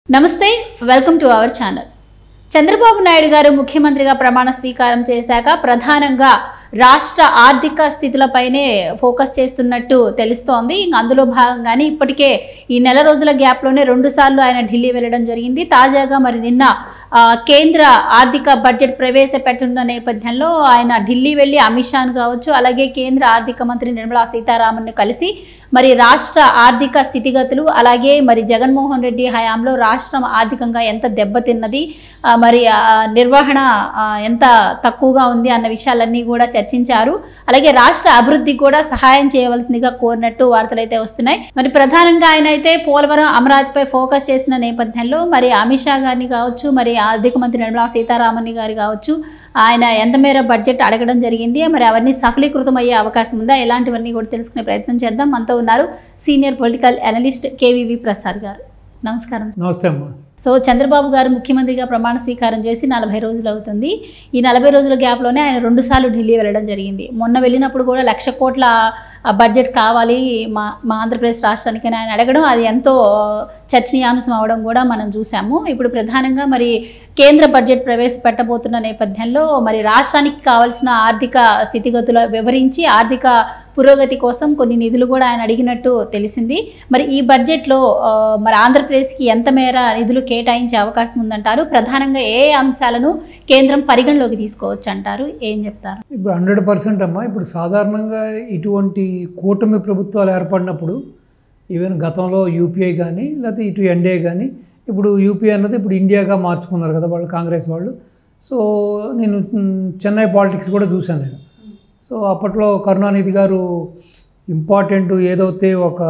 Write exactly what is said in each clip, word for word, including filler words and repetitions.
నమస్తే welcome to our channel. Chandrababu Naidu garu ముఖ్యమంత్రిగా ప్రమాణ స్వీకారం చేశాక ప్రధానంగా రాష్ట్ర ఆర్థిక స్థితులపైనే ఫోకస్ చేస్తున్నట్టు తెలుస్తోంది. అందులో భాగంగానే ఇప్పటికే ఈ నెల రోజుల గ్యాప్లోనే రెండు సార్లు ఆయన ఢిల్లీ వెళ్ళడం జరిగింది. తాజాగా మరి నిన్న కేంద్ర ఆర్థిక బడ్జెట్ ప్రవేశపెట్టున్న నేపథ్యంలో ఆయన ఢిల్లీ వెళ్ళి అమిత్ షాను కావచ్చు, అలాగే కేంద్ర ఆర్థిక మంత్రి నిర్మలా సీతారామన్ను కలిసి మరి రాష్ట్ర ఆర్థిక స్థితిగతులు, అలాగే మరి జగన్మోహన్ రెడ్డి హయాంలో రాష్ట్రం ఆర్థికంగా ఎంత దెబ్బతిన్నది, మరి నిర్వహణ ఎంత తక్కువగా ఉంది అన్న విషయాలన్నీ కూడా చర్చించారు. అలాగే రాష్ట్ర అభివృద్ధికి కూడా సహాయం చేయవలసిందిగా కోరినట్టు వార్తలు అయితే వస్తున్నాయి. మరి ప్రధానంగా ఆయన అయితే పోలవరం అమరావతిపై ఫోకస్ చేసిన నేపథ్యంలో మరి అమిత్ షా గారిని కావచ్చు, మరి ఆర్థిక మంత్రి నిర్మలా సీతారామన్ గారు కావచ్చు, ఆయన ఎంత మేర బడ్జెట్ అడగడం జరిగింది, మరి అవన్నీ సఫలీకృతం అయ్యే అవకాశం ఉందా, ఇలాంటివన్నీ కూడా తెలుసుకునే ప్రయత్నం చేద్దాం. మనతో ఉన్నారు senior political analyst KVV Prasad garu. నమస్కారం. నమస్తే అమ్మా. సో చంద్రబాబు గారు ముఖ్యమంత్రిగా ప్రమాణ స్వీకారం చేసి నలభై రోజులు అవుతుంది. ఈ నలభై రోజుల గ్యాప్లోనే ఆయన రెండుసార్లు ఢిల్లీ వెళ్ళడం జరిగింది. మొన్న వెళ్ళినప్పుడు కూడా లక్ష కోట్ల బడ్జెట్ కావాలి మా మా ఆంధ్రప్రదేశ్ రాష్ట్రానికి ఆయన అడగడం, అది ఎంతో చర్చనీయాంశం అవడం కూడా మనం చూసాము. ఇప్పుడు ప్రధానంగా మరి కేంద్ర బడ్జెట్ ప్రవేశపెట్టబోతున్న నేపథ్యంలో మరి రాష్ట్రానికి కావాల్సిన ఆర్థిక స్థితిగతులు వివరించి ఆర్థిక పురోగతి కోసం కొన్ని నిధులు కూడా ఆయన అడిగినట్టు తెలిసింది. మరి ఈ బడ్జెట్లో మరి ఆంధ్రప్రదేశ్కి ఎంత మేర నిధులు కేటాయించే అవకాశం ఉందంటారు? ప్రధానంగా ఏ అంశాలను కేంద్రం పరిగణలోకి తీసుకోవచ్చు అంటారు? ఏం చెప్తారు? ఇప్పుడు హండ్రెడ్ పర్సెంట్ అమ్మా. ఇప్పుడు సాధారణంగా ఇటువంటి కూటమి ప్రభుత్వాలు ఏర్పడినప్పుడు ఈవెన్ గతంలో యూపీఐ కానీ లేకపోతే ఇటు ఎన్డీఏ కానీ, ఇప్పుడు యూపీఐ అన్నది ఇప్పుడు ఇండియాగా మార్చుకున్నారు కదా వాళ్ళు, కాంగ్రెస్ వాళ్ళు. సో నేను చెన్నై పాలిటిక్స్ కూడా చూశాను నేను. సో అప్పట్లో కరుణానిధి గారు ఇంపార్టెంట్ ఏదైతే ఒక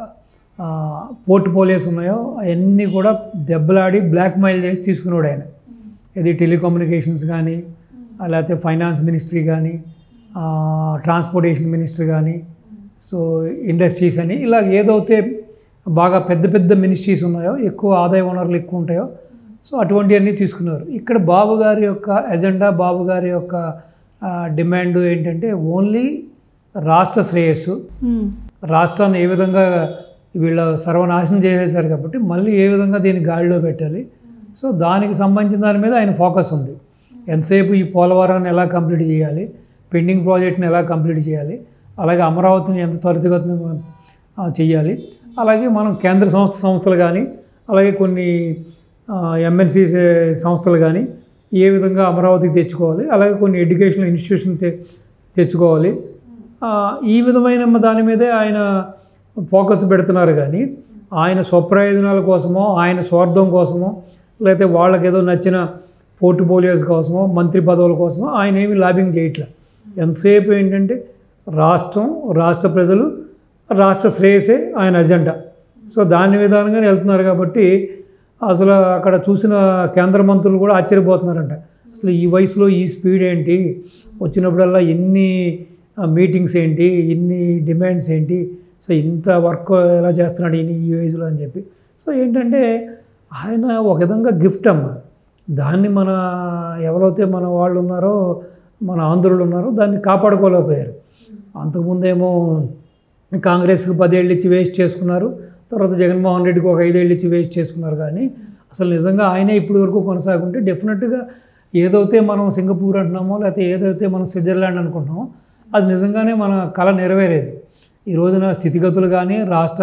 పోర్ట్ఫోలియోస్ ఉన్నాయో అవన్నీ కూడా దెబ్బలాడి బ్లాక్ మెయిల్ చేసి తీసుకున్నాడు ఆయన. ఇది టెలికమ్యూనికేషన్స్ కానీ, లేకపోతే ఫైనాన్స్ మినిస్ట్రీ కానీ, ట్రాన్స్పోర్టేషన్ మినిస్ట్రీ కానీ, సో ఇండస్ట్రీస్ అని, ఇలా ఏదైతే బాగా పెద్ద పెద్ద మినిస్ట్రీస్ ఉన్నాయో, ఎక్కువ ఆదాయ వనరులు ఎక్కువ ఉంటాయో, సో అటువంటివన్నీ తీసుకున్నారు. ఇక్కడ బాబు గారి యొక్క ఎజెండా, బాబు గారి యొక్క డిమాండ్ ఏంటంటే ఓన్లీ రాష్ట్ర శ్రేయస్సు. రాష్ట్రాన్ని ఏ విధంగా వీళ్ళ సర్వనాశనం చేసేసారు కాబట్టి మళ్ళీ ఏ విధంగా దీన్ని గాడిలో పెట్టాలి, సో దానికి సంబంధించిన దాని మీద ఆయన ఫోకస్ ఉంది. ఎంతసేపు ఈ పోలవరాన్ని ఎలా కంప్లీట్ చేయాలి, పెండింగ్ ప్రాజెక్ట్ని ఎలా కంప్లీట్ చేయాలి, అలాగే అమరావతిని ఎంత త్వరితగతిన చేయాలి, అలాగే మనం కేంద్ర సంస్థ సంస్థలు కానీ, అలాగే కొన్ని ఎంఎన్సీ సంస్థలు కానీ ఏ విధంగా అమరావతికి తెచ్చుకోవాలి, అలాగే కొన్ని ఎడ్యుకేషనల్ ఇన్స్టిట్యూషన్ తె తెచ్చుకోవాలి, ఈ విధమైన దాని మీదే ఆయన ఫోకస్ పెడుతున్నారు. కానీ ఆయన స్వప్రయోజనాల కోసమో, ఆయన స్వార్థం కోసమో, లేకపోతే వాళ్ళకి ఏదో నచ్చిన పోర్ట్ఫోలియోస్ కోసమో, మంత్రి పదవుల కోసమో ఆయన ఏమి లాబింగ్ చేయట్లేదు. ఎంతసేపు ఏంటంటే రాష్ట్రం, రాష్ట్ర ప్రజలు, రాష్ట్ర శ్రేయసే ఆయన అజెండా. సో దాని విధానంగానే వెళ్తున్నారు. కాబట్టి అసలు అక్కడ చూసిన కేంద్ర మంత్రులు కూడా ఆశ్చర్యపోతున్నారంట. అసలు ఈ వయసులో ఈ స్పీడ్ ఏంటి, వచ్చినప్పుడల్లా ఎన్ని మీటింగ్స్ ఏంటి, ఇన్ని డిమాండ్స్ ఏంటి, సో ఇంత వర్క్ ఎలా చేస్తున్నాడు ఈయన ఈ వయసులో అని చెప్పి. సో ఏంటంటే ఆయన ఒక విధంగా గిఫ్ట్ అమ్మ. దాన్ని మన ఎవరైతే మన వాళ్ళు ఉన్నారో, మన ఆంధ్రులు ఉన్నారో దాన్ని కాపాడుకోలేకపోయారు. అంతకుముందేమో కాంగ్రెస్కి పదేళ్ళు ఇచ్చి వేస్ట్ చేసుకున్నారు, తర్వాత జగన్మోహన్ రెడ్డికి ఒక ఐదేళ్ళు ఇచ్చి వేస్ట్ చేసుకున్నారు. కానీ అసలు నిజంగా ఆయనే ఇప్పటి వరకు కొనసాగుంటే డెఫినెట్గా ఏదైతే మనం సింగపూర్ అంటున్నామో, లేకపోతే ఏదైతే మనం స్విట్జర్లాండ్ అనుకుంటున్నామో అది నిజంగానే మన కళ నెరవేరేది. ఈ రోజున స్థితిగతులు కానీ, రాష్ట్ర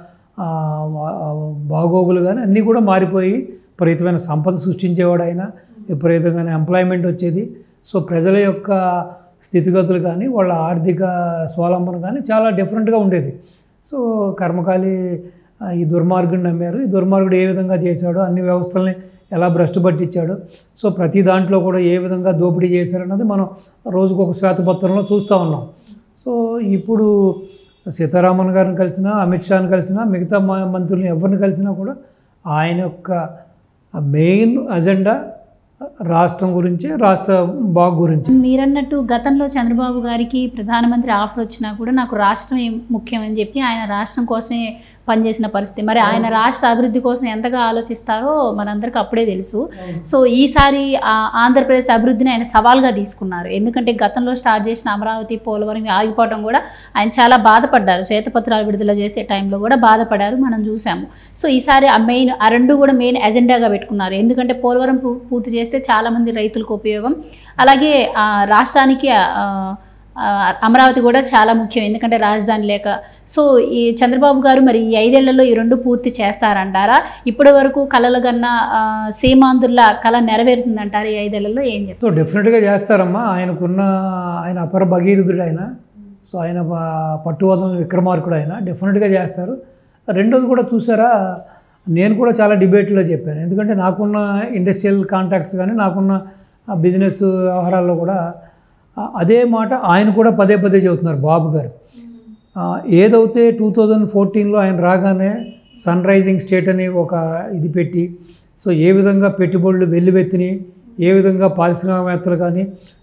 బాగోగులు కానీ అన్నీ కూడా మారిపోయి విపరీతమైన సంపద సృష్టించేవాడు ఆయన, విపరీతంగానే ఎంప్లాయ్మెంట్ వచ్చేది. సో ప్రజల యొక్క స్థితిగతులు కానీ, వాళ్ళ ఆర్థిక స్వావలంబన కానీ చాలా డిఫరెంట్గా ఉండేది. సో కర్మకాలి ఈ దుర్మార్గుడిని నమ్మారు. ఈ దుర్మార్గుడు ఏ విధంగా చేశాడో, అన్ని వ్యవస్థల్ని ఎలా భ్రష్టు పట్టించాడు, సో ప్రతి దాంట్లో కూడా ఏ విధంగా దోపిడీ చేశారన్నది మనం రోజుకు ఒక శ్వేతపత్రంలో చూస్తూ ఉన్నాం. సో ఇప్పుడు సీతారామన్ గారిని కలిసినా, అమిత్ షాని కలిసినా, మిగతా మంత్రులను ఎవరిని కలిసినా కూడా ఆయన యొక్క మెయిన్ అజెండా రాష్ట్రం గురించి, రాష్ట్ర బాగు గురించి. మీరన్నట్టు గతంలో చంద్రబాబు గారికి ప్రధానమంత్రి ఆఫర్ వచ్చినా కూడా నాకు రాష్ట్రమే ముఖ్యమని చెప్పి ఆయన రాష్ట్రం కోసమే పనిచేసిన పరిస్థితి. మరి ఆయన రాష్ట్ర అభివృద్ధి కోసం ఎంతగా ఆలోచిస్తారో మనందరికీ అప్పుడే తెలుసు. సో ఈసారి ఆంధ్రప్రదేశ్ అభివృద్ధిని ఆయన సవాల్గా తీసుకున్నారు. ఎందుకంటే గతంలో స్టార్ట్ చేసిన అమరావతి, పోలవరం ఆగిపోవడం కూడా ఆయన చాలా బాధపడ్డారు. శ్వేతపత్రాలు విడుదల చేసే టైంలో కూడా బాధపడారు, మనం చూసాము. సో ఈసారి ఆ మెయిన్ ఆ రెండు కూడా మెయిన్ ఎజెండాగా పెట్టుకున్నారు. ఎందుకంటే పోలవరం పూర్తి చేస్తే చాలామంది రైతులకు ఉపయోగం, అలాగే రాష్ట్రానికి అమరావతి కూడా చాలా ముఖ్యం, ఎందుకంటే రాజధాని లేక. సో ఈ చంద్రబాబు గారు మరి ఈ ఐదేళ్లలో ఈ రెండు పూర్తి చేస్తారంటారా? ఇప్పటి వరకు కళలు కన్నా సీమాంధ్రుల కళ నెరవేరుతుందంటారా ఈ ఐదేళ్లలో? ఏం చెప్తారు? సో డెఫినెట్గా చేస్తారమ్మా. ఆయనకున్న ఆయన అపర భగీరథుడు ఆయన. సో ఆయన పట్టువదల విక్రమార్కుడు ఆయన. డెఫినెట్గా చేస్తారు. రెండోది కూడా చూసారా, నేను కూడా చాలా డిబేట్లో చెప్పాను. ఎందుకంటే నాకున్న ఇండస్ట్రియల్ కాంటాక్ట్స్ కానీ, నాకున్న బిజినెస్ వ్యవహారాల్లో కూడా అదే మాట ఆయన కూడా పదే పదే చెబుతున్నారు బాబు గారు. ఏదైతే టూ థౌజండ్ ఫోర్టీన్లో ఆయన రాగానే సన్ రైజింగ్ స్టేట్ అని ఒక ఇది పెట్టి, సో ఏ విధంగా పెట్టుబడులు వెల్లువెత్తిని, ఏ విధంగా పారిశ్రామికవేత్తలు కానీ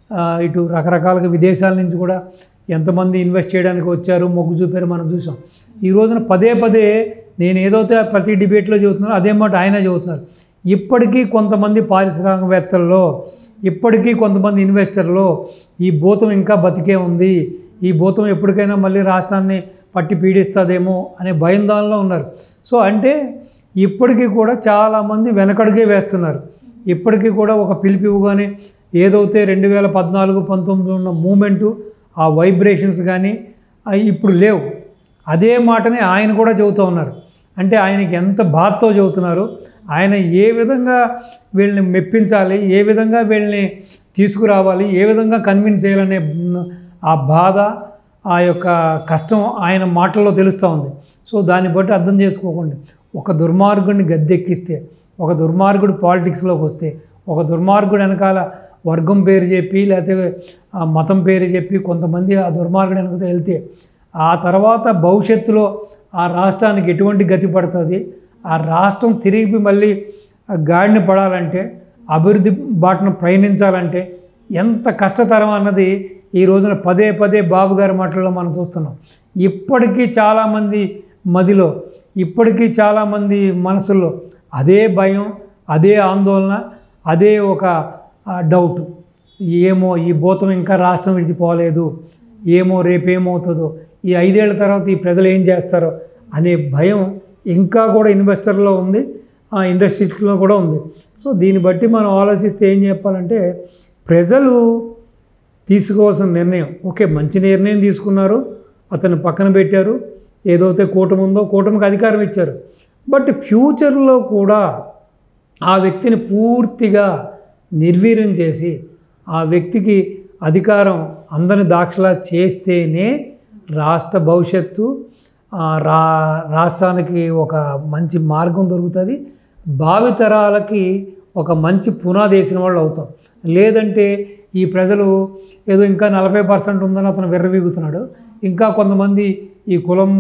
ఇటు రకరకాలుగా విదేశాల నుంచి కూడా ఎంతమంది ఇన్వెస్ట్ చేయడానికి వచ్చారు, మొగ్గు చూపారు మనం చూసాం. ఈ రోజున పదే పదే నేను ఏదైతే ప్రతి డిబేట్లో చెబుతున్నారో అదే మాట ఆయన చెబుతున్నారు. ఇప్పటికీ కొంతమంది పారిశ్రామికవేత్తల్లో, ఇప్పటికీ కొంతమంది ఇన్వెస్టర్లో ఈ భూతం ఇంకా బతికే ఉంది, ఈ భూతం ఎప్పటికైనా మళ్ళీ రాష్ట్రాన్ని పట్టి పీడిస్తుందేమో అనే భయందానంలో ఉన్నారు. సో అంటే ఇప్పటికీ కూడా చాలామంది వెనకడుగే వేస్తున్నారు. ఇప్పటికీ కూడా ఒక పిలుపు ఇవ్వగానే ఏదైతే రెండు వేల పద్నాలుగు పంతొమ్మిదిలో ఉన్న మూమెంటు, ఆ వైబ్రేషన్స్ కానీ ఇప్పుడు లేవు. అదే మాటని ఆయన కూడా చెబుతూ ఉన్నారు. అంటే ఆయనకి ఎంత బాధతో చెబుతున్నారు, ఆయన ఏ విధంగా వీళ్ళని మెప్పించాలి, ఏ విధంగా వీళ్ళని తీసుకురావాలి, ఏ విధంగా కన్విన్స్ చేయాలనే ఆ బాధ, ఆ యొక్క కష్టం ఆయన మాటల్లో తెలుస్తూ ఉంది. సో దాన్ని బట్టి అర్థం చేసుకోకండి. ఒక దుర్మార్గుడిని గద్దెక్కిస్తే, ఒక దుర్మార్గుడు పాలిటిక్స్లోకి వస్తే, ఒక దుర్మార్గుడు వెనకాల వర్గం పేరు చెప్పి లేకపోతే మతం పేరు చెప్పి కొంతమంది ఆ దుర్మార్గుడు వెనకతో వెళ్తే ఆ తర్వాత భవిష్యత్తులో ఆ రాష్ట్రానికి ఎటువంటి గతి పడుతుంది, ఆ రాష్ట్రం తిరిగి మళ్ళీ గాడిని పడాలంటే, అభివృద్ధి బాటను ప్రయాణించాలంటే ఎంత కష్టతరం అన్నది ఈ రోజున పదే పదే బాబు గారి మాటల్లో మనం చూస్తున్నాం. ఇప్పటికీ చాలామంది మదిలో, ఇప్పటికీ చాలామంది మనసుల్లో అదే భయం, అదే ఆందోళన, అదే ఒక డౌట్. ఏమో ఈ భూతం ఇంకా రాష్ట్రం విడిచిపోలేదు, ఏమో రేపేమవుతుందో, ఈ ఐదేళ్ల తర్వాత ఈ ప్రజలు ఏం చేస్తారో అనే భయం ఇంకా కూడా ఇన్వెస్టర్లో ఉంది, ఆ ఇండస్ట్రీస్లో కూడా ఉంది. సో దీన్ని బట్టి మనం ఆలోచిస్తే ఏం చెప్పాలంటే, ప్రజలు తీసుకోవాల్సిన నిర్ణయం ఓకే, మంచి నిర్ణయం తీసుకున్నారు, అతను పక్కన పెట్టారు, ఏదైతే కూటమి ఉందో కూటమికి అధికారం ఇచ్చారు. బట్ ఫ్యూచర్లో కూడా ఆ వ్యక్తిని పూర్తిగా నిర్వీర్యం చేసి ఆ వ్యక్తికి అధికారం అందని దాఖలా చేస్తేనే రాష్ట్ర భవిష్యత్తు, రా రాష్ట్రానికి ఒక మంచి మార్గం దొరుకుతుంది, భావితరాలకి ఒక మంచి పునాది వేసిన వాళ్ళు అవుతాం. లేదంటే ఈ ప్రజలు ఏదో ఇంకా నలభై పర్సెంట్ ఉందని అతను విర్రవీగుతున్నాడు, ఇంకా కొంతమంది ఈ కులం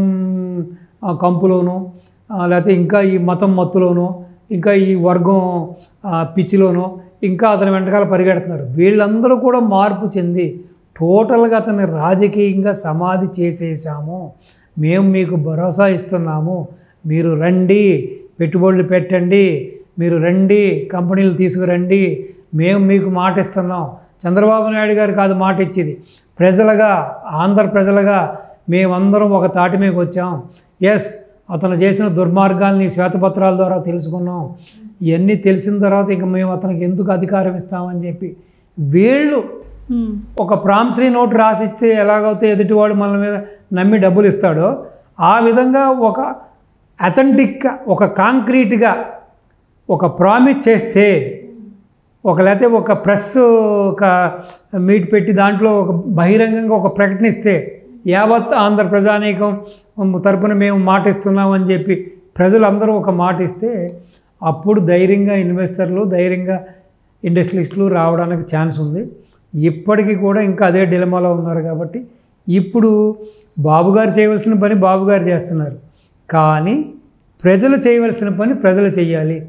కంపులోనూ లేకపోతే ఇంకా ఈ మతం మత్తులోనూ ఇంకా ఈ వర్గం పిచ్చిలోనూ ఇంకా అతని వెంటకాల పరిగెడుతున్నారు. వీళ్ళందరూ కూడా మార్పు చెంది టోటల్గా అతన్ని రాజకీయంగా సమాధి చేసేసాము, మేము మీకు భరోసా ఇస్తున్నాము, మీరు రండి, పెట్టుబడులు పెట్టండి, మీరు రండి, కంపెనీలు తీసుకురండి, మేము మీకు మాట ఇస్తున్నాం. చంద్రబాబు నాయుడు గారు కాదు మాట ఇచ్చేది, ప్రజలుగా, ఆంధ్ర ప్రజలుగా మేమందరం ఒక తాటి మీదకి వచ్చాం. ఎస్, అతను చేసిన దుర్మార్గాల్ని శ్వేతపత్రాల ద్వారా తెలుసుకున్నాం, ఇవన్నీ తెలిసిన తర్వాత ఇక మేము అతనికి ఎందుకు అధికారం ఇస్తామని చెప్పి వీళ్ళు ఒక ప్రామిసరీ నోట్ రాసిస్తే ఎలాగైతే ఎదుటివాడు మన మీద నమ్మి డబ్బులు ఇస్తాడో ఆ విధంగా ఒక అథెంటిక్గా, ఒక కాంక్రీట్గా ఒక ప్రామిస్ చేస్తే, ఒక లేకపోతే ఒక ప్రెస్ ఒక మీట్ పెట్టి దాంట్లో ఒక బహిరంగంగా ఒక ప్రకటనిస్తే యావత్ ఆంధ్ర ప్రజానీకం తరపున మేము మాట ఇస్తున్నామని చెప్పి ప్రజలందరూ ఒక మాట ఇస్తే అప్పుడు ధైర్యంగా ఇన్వెస్టర్లు, ధైర్యంగా ఇండస్ట్రియలిస్టులు రావడానికి ఛాన్స్ ఉంది. ఇప్పటికీ కూడా ఇంకా అదే డిలమాలో ఉన్నారు. కాబట్టి ఇప్పుడు బాబుగారు చేయవలసిన పని బాబుగారు చేస్తున్నారు, కానీ ప్రజలు చేయవలసిన పని ప్రజలు చేయాలి.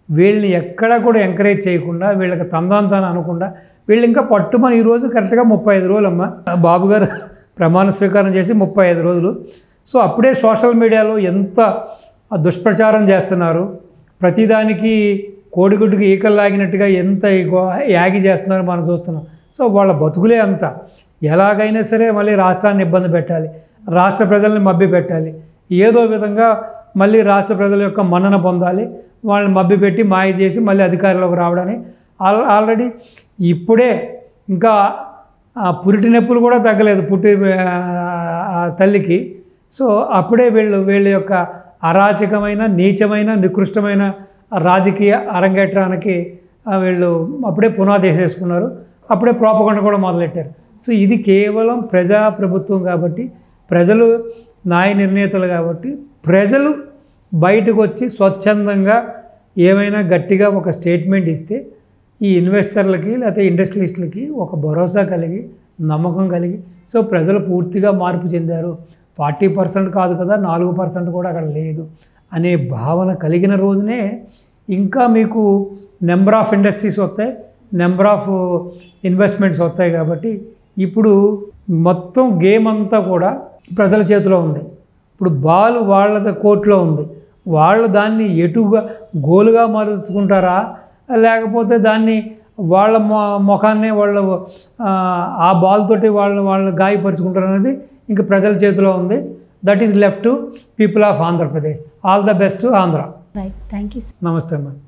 వీళ్ళని ఎక్కడా కూడా ఎంకరేజ్ చేయకుండా వీళ్ళకి తందాంతాను అనకుండా వీళ్ళు ఇంకా పట్టుమని ఈరోజు కరెక్ట్గా ముప్పై ఐదు రోజులు అమ్మ బాబు గారు ప్రమాణ స్వీకారం చేసి ముప్పై ఐదు రోజులు. సో అప్పుడే సోషల్ మీడియాలో ఎంత దుష్ప్రచారం చేస్తున్నారు, ప్రతిదానికి కోడిగుడ్డుకి ఈకలు లాగినట్టుగా ఎంత యాగి చేస్తున్నారో మనం చూస్తున్నాం. సో వాళ్ళ బతుకులే అంత. ఎలాగైనా సరే మళ్ళీ రాష్ట్రాన్ని ఇబ్బంది పెట్టాలి, రాష్ట్ర ప్రజల్ని మభ్య పెట్టాలి, ఏదో విధంగా మళ్ళీ రాష్ట్ర ప్రజల యొక్క మన్నన పొందాలి, వాళ్ళని మభ్య పెట్టి మాయ చేసి మళ్ళీ అధికారంలోకి రావడానికి ఆల్ ఆల్రెడీ ఇప్పుడే ఇంకా పురిటి నొప్పులు కూడా తగ్గలేదు పుట్టి తల్లికి. సో అప్పుడే వీళ్ళు వీళ్ళ యొక్క అరాచకమైన నీచమైన నికృష్టమైన రాజకీయ అరంగేట్రానికి వీళ్ళు అప్పుడే పునాది వేసేసుకున్నారు, అప్పుడే ప్రోపగండ కూడా మొదలెట్టారు. సో ఇది కేవలం ప్రజాప్రభుత్వం కాబట్టి, ప్రజలు న్యాయ నిర్ణేతలు కాబట్టి, ప్రజలు బయటకు వచ్చి స్వచ్ఛందంగా ఏమైనా గట్టిగా ఒక స్టేట్మెంట్ ఇస్తే ఈ ఇన్వెస్టర్లకి లేకపోతే ఇండస్ట్రియలిస్టులకి ఒక భరోసా కలిగి నమ్మకం కలిగి సో ప్రజలు పూర్తిగా మార్పు చెందారు, ఫార్టీ పర్సెంట్ కాదు కదా నాలుగు పర్సెంట్ కూడా అక్కడ లేదు అనే భావన కలిగిన రోజునే ఇంకా మీకు నెంబర్ ఆఫ్ ఇండస్ట్రీస్ వస్తాయి, నెంబర్ ఆఫ్ ఇన్వెస్ట్మెంట్స్ వస్తాయి. కాబట్టి ఇప్పుడు మొత్తం గేమ్ అంతా కూడా ప్రజల చేతిలో ఉంది. ఇప్పుడు బాల్ వాళ్ళ కోర్టులో ఉంది, వాళ్ళు దాన్ని ఎటుగా గోలుగా మలుచుకుంటారా లేకపోతే దాన్ని వాళ్ళ మొ ముఖాన్ని వాళ్ళు ఆ బాల్ తోటి వాళ్ళు వాళ్ళు గాయపరుచుకుంటారు అనేది ఇంకా ప్రజల చేతిలో ఉంది. That is left to people of Andhra Pradesh. All the best Andhra. Right, thank you. నమస్తే అమ్మా.